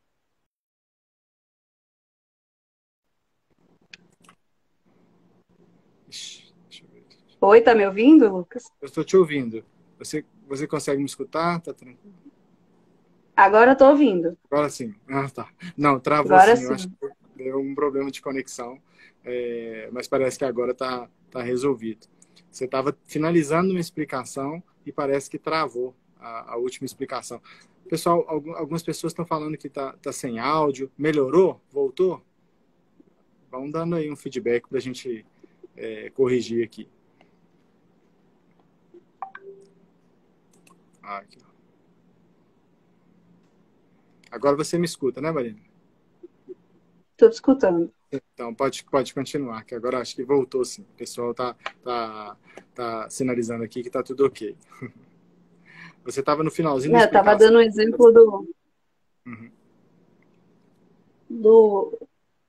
Deixa eu ver. Oi, tá me ouvindo, Lucas? Eu estou te ouvindo. Você consegue me escutar? Tá tranquilo? Agora eu tô ouvindo. Agora sim. Ah, tá. Não, travou Agora sim. Eu acho sim. que deu um problema de conexão, mas parece que agora tá resolvido. Você estava finalizando uma explicação e parece que travou a última explicação. Pessoal, algumas pessoas estão falando que tá sem áudio. Melhorou? Voltou? Vão dando aí um feedback para a gente corrigir aqui. Aqui. Agora você me escuta, né, Marina? Tô te escutando. Então, pode continuar, que agora acho que voltou sim. O pessoal tá sinalizando aqui que tá tudo ok. Você estava no finalzinho da Eu tava explicação. dando um exemplo Uhum. do...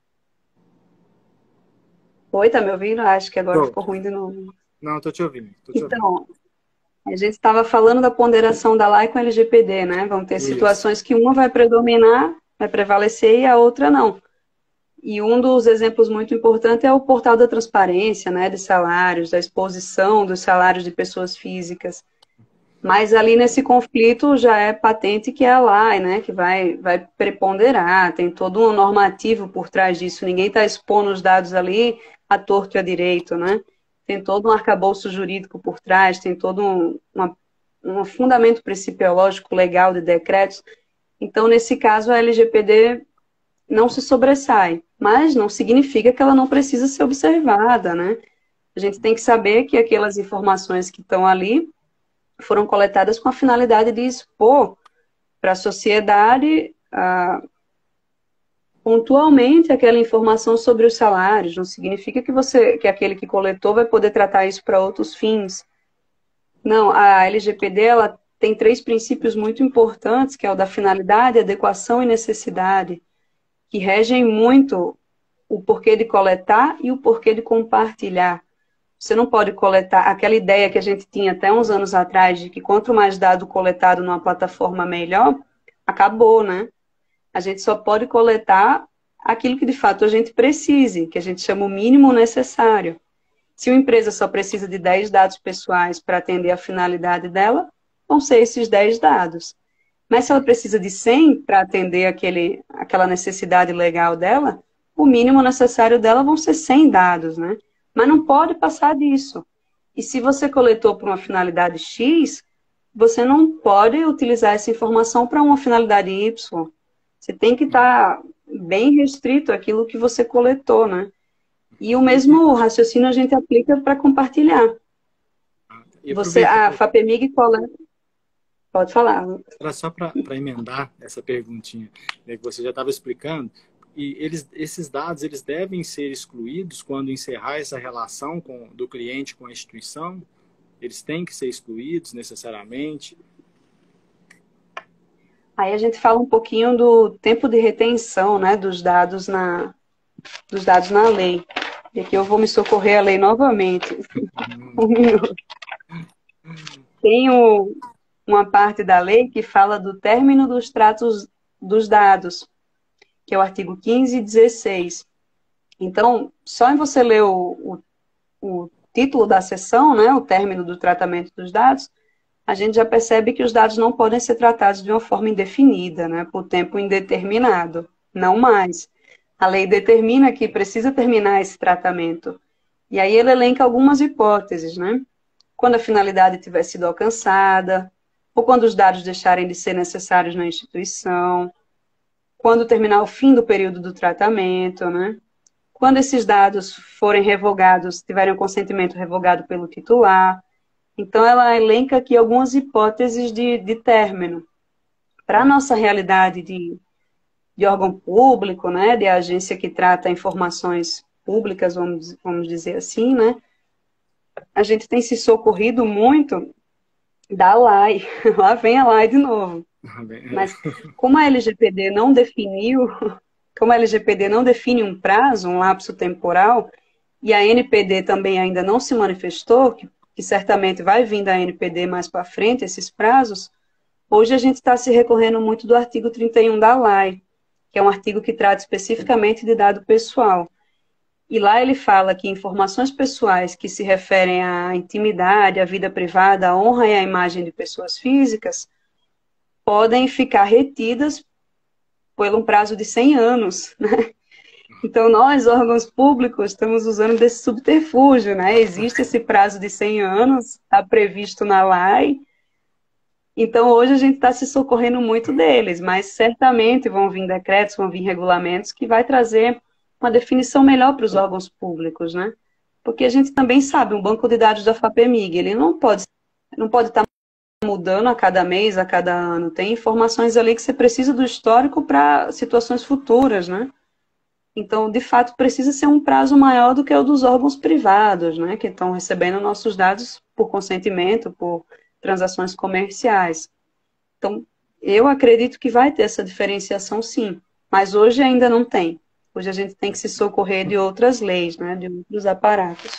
Oi, tá me ouvindo? Acho que agora Tô. ficou ruim de novo. Não, tô te ouvindo. Então, a gente estava falando da ponderação da lei com a LGPD, né? Vão ter Isso. situações que uma vai predominar, vai prevalecer e a outra não. E um dos exemplos muito importantes é o portal da transparência, né? De salários, da exposição dos salários de pessoas físicas. Mas ali nesse conflito já é patente que é a lei, né, que vai preponderar, tem todo um normativo por trás disso, ninguém está expondo os dados ali à torto e à direito, né? Tem todo um arcabouço jurídico por trás, tem todo um fundamento principiológico legal de decretos. Então, nesse caso, a LGPD não se sobressai, mas não significa que ela não precisa ser observada, né? A gente tem que saber que aquelas informações que estão ali foram coletadas com a finalidade de expor para a sociedade pontualmente aquela informação sobre os salários. Não significa que aquele que coletou vai poder tratar isso para outros fins. Não, a LGPD ela tem 3 princípios muito importantes, que é o da finalidade, adequação e necessidade, que regem muito o porquê de coletar e o porquê de compartilhar. Você não pode coletar aquela ideia que a gente tinha até uns anos atrás de que quanto mais dado coletado numa plataforma melhor, acabou, né? A gente só pode coletar aquilo que de fato a gente precise, que a gente chama o mínimo necessário. Se uma empresa só precisa de 10 dados pessoais para atender a finalidade dela, vão ser esses 10 dados. Mas se ela precisa de 100 para atender aquela necessidade legal dela, o mínimo necessário dela vão ser 100 dados, né? Mas não pode passar disso. E se você coletou para uma finalidade X, você não pode utilizar essa informação para uma finalidade Y. Você tem que estar bem restrito àquilo que você coletou, né? E o mesmo raciocínio a gente aplica para compartilhar. E A aproveitando, FAPEMIG coleta. Pode falar. era só para emendar essa perguntinha, né, que você já estava explicando, e esses dados eles devem ser excluídos quando encerrar essa relação do cliente com a instituição? Eles têm que ser excluídos necessariamente? Aí a gente fala um pouquinho do tempo de retenção, né, dos dados na lei. E aqui eu vou me socorrer a lei novamente. Um minuto. Tem uma parte da lei que fala do término dos tratos dos dados, que é o artigo 15 e 16. Então, só em você ler o título da seção, né, o término do tratamento dos dados, a gente já percebe que os dados não podem ser tratados de uma forma indefinida, né, por tempo indeterminado, não mais. A lei determina que precisa terminar esse tratamento. E aí ele elenca algumas hipóteses, né? Quando a finalidade tiver sido alcançada, ou quando os dados deixarem de ser necessários na instituição, quando terminar o fim do período do tratamento, né? Quando esses dados forem revogados, tiverem o consentimento revogado pelo titular. Então, ela elenca aqui algumas hipóteses de término. Para a nossa realidade de órgão público, né, de agência que trata informações públicas, vamos dizer assim, né, a gente tem se socorrido muito da lei. Lá vem a lei de novo. Mas como a LGPD não definiu, como a LGPD não define um prazo, um lapso temporal, e a NPD também ainda não se manifestou, que certamente vai vir da NPD mais para frente, esses prazos, hoje a gente está se recorrendo muito do artigo 31 da lei, que é um artigo que trata especificamente de dado pessoal. E lá ele fala que informações pessoais que se referem à intimidade, à vida privada, à honra e à imagem de pessoas físicas podem ficar retidas por um prazo de 100 anos, né? Então, nós, órgãos públicos, estamos usando desse subterfúgio, né? Existe esse prazo de 100 anos, está previsto na lei. Então, hoje a gente está se socorrendo muito deles, mas certamente vão vir decretos, vão vir regulamentos que vai trazer uma definição melhor para os órgãos públicos, né? Porque a gente também sabe, um banco de dados da FAPEMIG, ele não pode estar mudando a cada mês, a cada ano. Tem informações ali que você precisa do histórico para situações futuras, né? Então, de fato, precisa ser um prazo maior do que o dos órgãos privados, né? Que estão recebendo nossos dados por consentimento, por transações comerciais. Então, eu acredito que vai ter essa diferenciação, sim. Mas hoje ainda não tem. Hoje a gente tem que se socorrer de outras leis, né? De outros aparatos.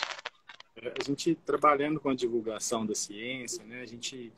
A gente trabalhando com a divulgação da ciência, né, a gente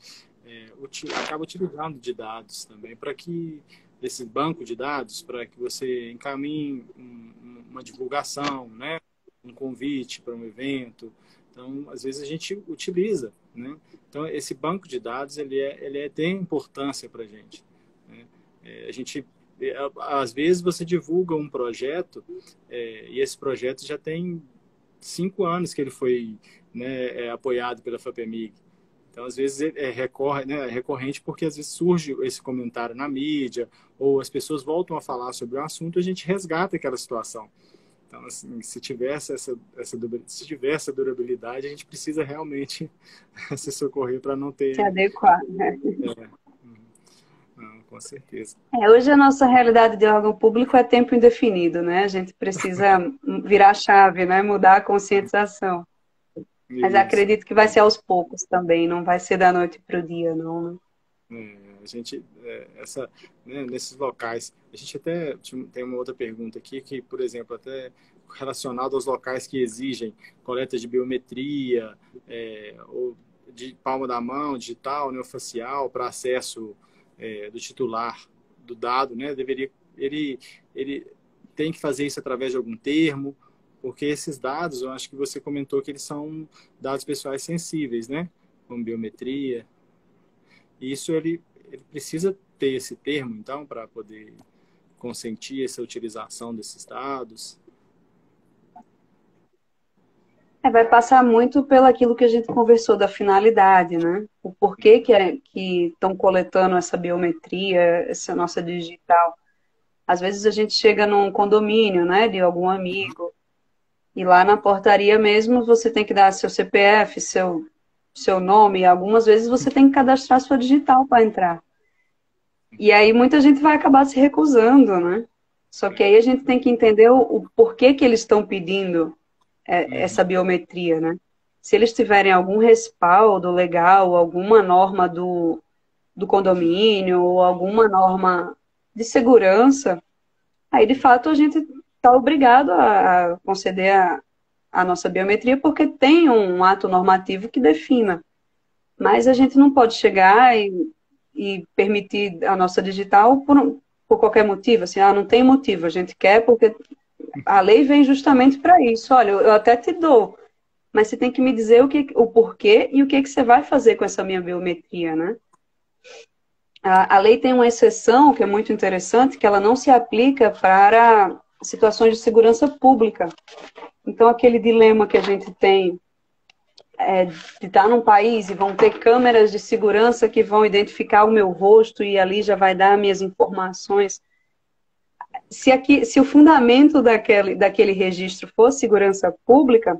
acaba utilizando de dados também para que esse banco de dados, para que você encaminhe uma divulgação, né, um convite para um evento. Então, às vezes a gente utiliza, né? Então, esse banco de dados, ele tem importância para a gente, né? A gente, às vezes, você divulga um projeto, e esse projeto já tem 5 anos que ele foi, né, apoiado pela FAPEMIG. Então, às vezes, é recorrente porque, às vezes, surge esse comentário na mídia, ou as pessoas voltam a falar sobre o assunto, a gente resgata aquela situação. Então, assim, se tiver essa durabilidade, a gente precisa realmente se socorrer para não Se ter... adequar, né? Não, com certeza. Hoje a nossa realidade de órgão público é tempo indefinido, né? A gente precisa virar a chave, né? Mudar a conscientização. Mas Isso. acredito que vai ser aos poucos também, não vai ser da noite para o dia, não, né? A gente, né, nesses locais, a gente até tem uma outra pergunta aqui, que, por exemplo, até relacionado aos locais que exigem coleta de biometria, ou de palma da mão, digital, neofacial, para acesso do titular do dado, né, ele tem que fazer isso através de algum termo, porque esses dados, eu acho que você comentou que eles são dados pessoais sensíveis, né, como biometria. E isso ele precisa ter esse termo, então, para poder consentir essa utilização desses dados. Vai passar muito pelo aquilo que a gente conversou da finalidade, né? O porquê que estão coletando essa biometria, essa nossa digital. Às vezes a gente chega num condomínio, né, de algum amigo, e lá na portaria mesmo você tem que dar seu CPF, seu nome, e algumas vezes você tem que cadastrar sua digital para entrar. E aí muita gente vai acabar se recusando, né? Só que aí a gente tem que entender o porquê que eles estão pedindo essa biometria, né? Se eles tiverem algum respaldo legal, alguma norma do condomínio, ou alguma norma de segurança, aí de fato a gente está obrigado a conceder a nossa biometria, porque tem um ato normativo que defina. Mas a gente não pode chegar e permitir a nossa digital por qualquer motivo, assim, não tem motivo, a gente quer porque a lei vem justamente para isso. Olha, eu até te dou, mas você tem que me dizer o porquê e o que você vai fazer com essa minha biometria, né? A lei tem uma exceção que é muito interessante, que ela não se aplica para situações de segurança pública. Então, aquele dilema que a gente tem de estar num país e vão ter câmeras de segurança que vão identificar o meu rosto e ali já vai dar minhas informações. Se o fundamento daquele registro for segurança pública,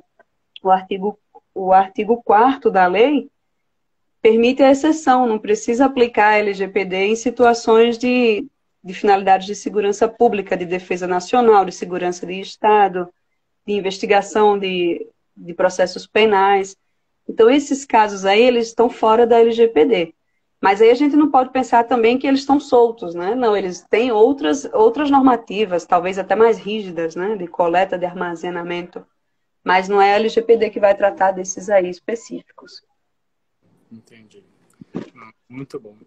o artigo 4º da lei permite a exceção, não precisa aplicar a LGPD em situações de finalidades de segurança pública, de defesa nacional, de segurança de Estado, de investigação de processos penais. Então, esses casos aí, eles estão fora da LGPD. Mas aí a gente não pode pensar também que eles estão soltos, né? Não, eles têm outras normativas, talvez até mais rígidas, né? De coleta, de armazenamento. Mas não é a LGPD que vai tratar desses aí específicos. Entendi. Muito bom.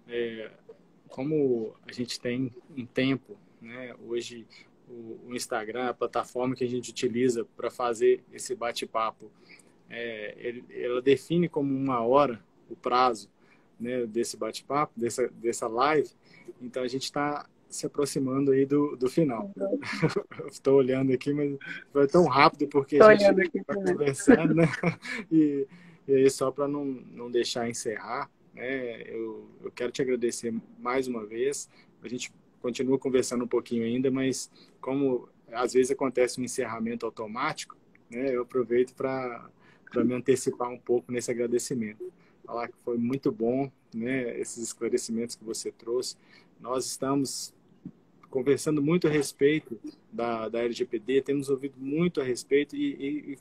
Como a gente tem um tempo, né? Hoje o Instagram, a plataforma que a gente utiliza para fazer esse bate-papo, ela define como 1 hora o prazo, né, desse bate-papo, dessa live. Então a gente está se aproximando aí do final. Estou olhando aqui, mas foi tão rápido porque a gente está conversando, né? E aí, só para não deixar encerrar, né, eu quero te agradecer mais uma vez. A gente continua conversando um pouquinho ainda, mas como às vezes acontece um encerramento automático, né, eu aproveito para me antecipar um pouco nesse agradecimento. Falar que foi muito bom, né, esses esclarecimentos que você trouxe. Nós estamos conversando muito a respeito da LGPD, temos ouvido muito a respeito e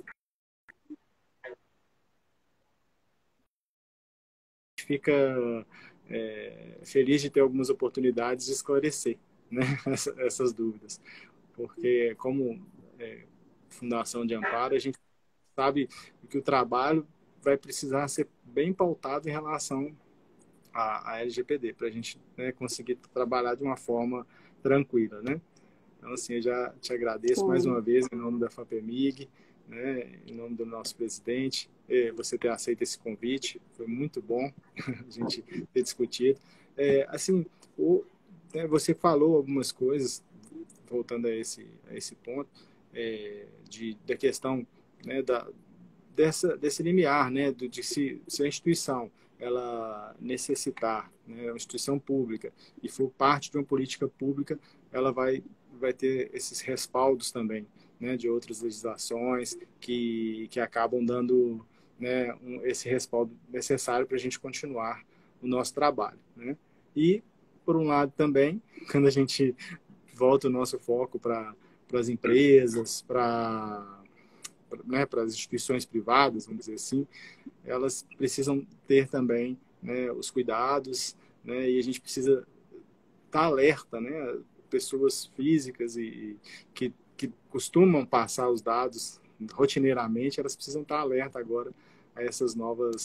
fica feliz de ter algumas oportunidades de esclarecer, né, essas dúvidas. Porque como Fundação de Amparo, a gente sabe que o trabalho vai precisar ser bem pautado em relação à LGPD, para a gente, né, conseguir trabalhar de uma forma tranquila, né? Então, assim, eu já te agradeço mais uma vez em nome da FAPEMIG, né, em nome do nosso presidente, você ter aceito esse convite. Foi muito bom a gente ter discutido. Assim, você falou algumas coisas, voltando a esse ponto, da questão, né, desse limiar, né, se a instituição ela necessitar, né, uma instituição pública, e for parte de uma política pública, ela vai ter esses respaldos também, né, de outras legislações que acabam dando, né, esse respaldo necessário para a gente continuar o nosso trabalho, né? E, por um lado também, quando a gente volta o nosso foco para as empresas, né, para as instituições privadas, vamos dizer assim, elas precisam ter também, né, os cuidados, né, e a gente precisa estar alerta, né, pessoas físicas que costumam passar os dados rotineiramente, elas precisam estar alerta agora a esses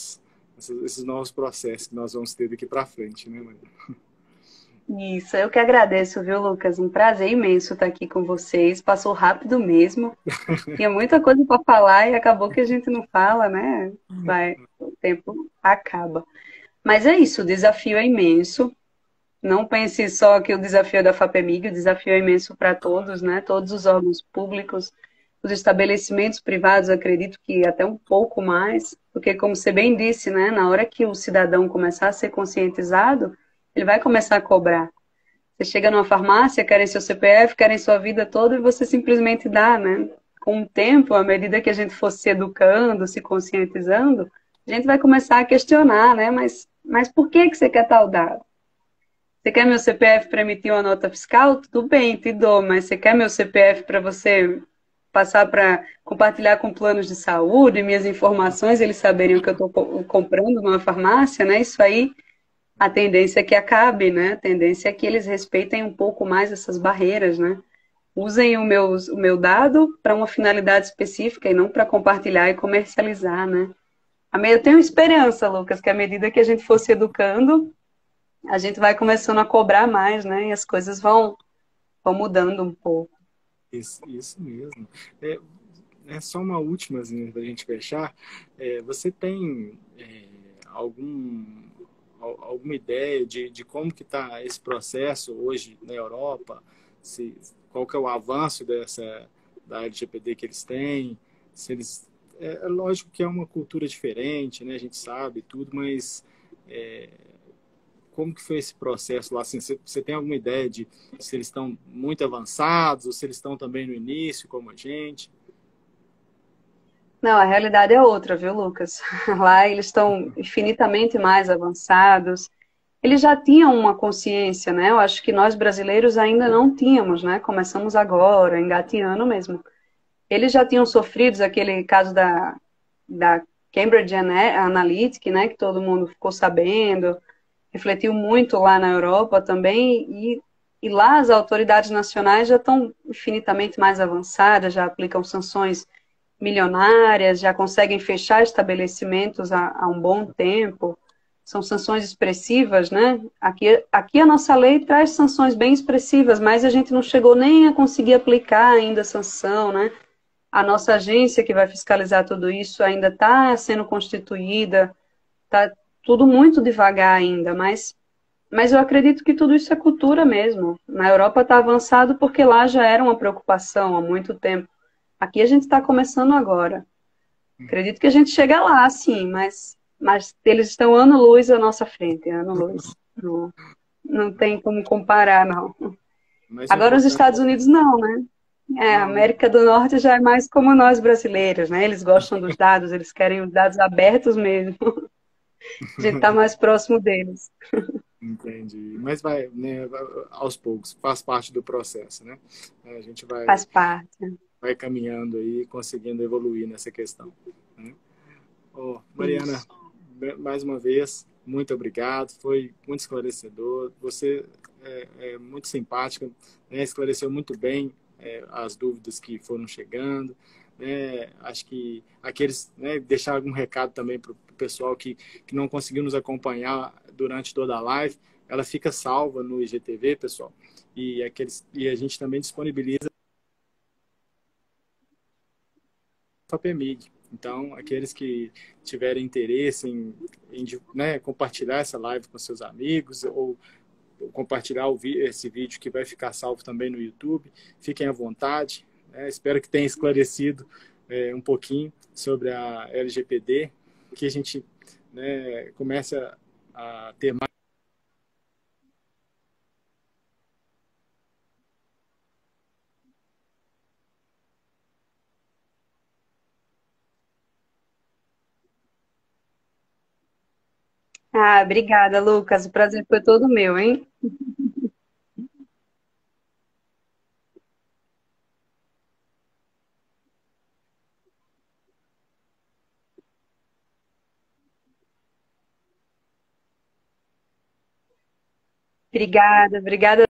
novos processos que nós vamos ter daqui para frente, né, Maria? Isso, eu que agradeço, viu, Lucas? Um prazer imenso estar aqui com vocês. Passou rápido mesmo. Tinha muita coisa para falar e acabou que a gente não fala, né? O tempo acaba. Mas é isso, o desafio é imenso. Não pense só que o desafio é da FAPEMIG, o desafio é imenso para todos, né? Todos os órgãos públicos, os estabelecimentos privados, acredito que até um pouco mais, porque como você bem disse, né? Na hora que o cidadão começar a ser conscientizado, ele vai começar a cobrar. Você chega numa farmácia, querem seu CPF, querem sua vida toda e você simplesmente dá, né? Com o tempo, à medida que a gente for se educando, se conscientizando, a gente vai começar a questionar, né? Mas por que você quer tal dado? Você quer meu CPF para emitir uma nota fiscal? Tudo bem, te dou, mas você quer meu CPF para você passar para compartilhar com planos de saúde, minhas informações, eles saberem o que eu estou comprando numa farmácia, né? Isso aí, a tendência é que acabe, né? A tendência é que eles respeitem um pouco mais essas barreiras, né? Usem o meu dado para uma finalidade específica e não para compartilhar e comercializar, né? Eu tenho esperança, Lucas, que à medida que a gente for se educando, a gente vai começando a cobrar mais, né? E as coisas vão mudando um pouco. Isso mesmo. É, só uma última, para a gente fechar. Você tem alguma ideia de como que está esse processo hoje na Europa? Qual que é o avanço da LGPD que eles têm? Se eles, é lógico que é uma cultura diferente, né? A gente sabe tudo, mas como que foi esse processo lá? Assim, você tem alguma ideia de se eles estão muito avançados ou se eles estão também no início, como a gente? Não, a realidade é outra, viu, Lucas? Lá eles estão infinitamente mais avançados. Eles já tinham uma consciência, né? Eu acho que nós brasileiros ainda não tínhamos, né? Começamos agora, engateando mesmo. Eles já tinham sofrido aquele caso da Cambridge Analytica, né? Que todo mundo ficou sabendo, refletiu muito lá na Europa também, e lá as autoridades nacionais já estão infinitamente mais avançadas, já aplicam sanções milionárias, já conseguem fechar estabelecimentos há um bom tempo. São sanções expressivas, né? Aqui a nossa lei traz sanções bem expressivas, mas a gente não chegou nem a conseguir aplicar ainda a sanção, né? A nossa agência que vai fiscalizar tudo isso ainda está sendo constituída, está tudo muito devagar ainda, mas eu acredito que tudo isso é cultura mesmo. Na Europa está avançado porque lá já era uma preocupação há muito tempo. Aqui a gente está começando agora. Acredito que a gente chega lá, sim, mas eles estão ano-luz à nossa frente, ano-luz. Não, não tem como comparar, não. Mas o Agora os importante Estados Unidos não, né? A não, América do Norte já é mais como nós brasileiros, né? Eles gostam dos dados, eles querem os dados abertos mesmo. A gente está mais próximo deles. entendi. Mas vai, né, aos poucos, faz parte do processo, né? A gente Faz parte. vai caminhando aí, conseguindo evoluir nessa questão, né? Mariana, Isso. mais uma vez, muito obrigado. Foi muito esclarecedor. Você é muito simpática, né? Esclareceu muito bem as dúvidas que foram chegando. Né? Acho que aqueles, né, deixar algum recado também para o pessoal que não conseguiu nos acompanhar durante toda a live. Ela fica salva no IGTV, pessoal. E a gente também disponibiliza FAPEMIG. Então, aqueles que tiverem interesse em né, compartilhar essa live com seus amigos ou compartilhar esse vídeo que vai ficar salvo também no YouTube, fiquem à vontade. Né? Espero que tenha esclarecido um pouquinho sobre a LGPD, que a gente, né, comece a ter mais. Ah, obrigada, Lucas. O prazer foi todo meu, hein? Obrigada, obrigada.